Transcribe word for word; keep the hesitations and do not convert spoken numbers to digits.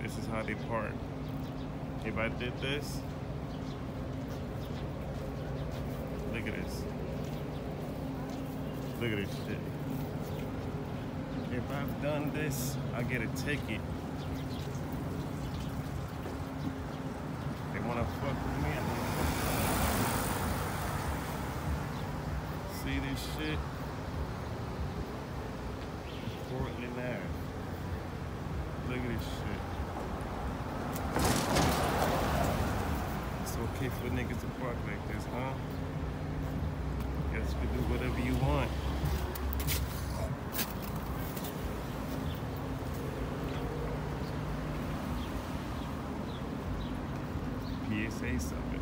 This is how they park. If I did this, look at this. Look at this shit. If I've done this, I get a ticket. They wanna fuck with me. See this shit? Portland Ave. Look at this shit. It's okay for niggas to park like this, huh? Guess you can do whatever you want. P S A something.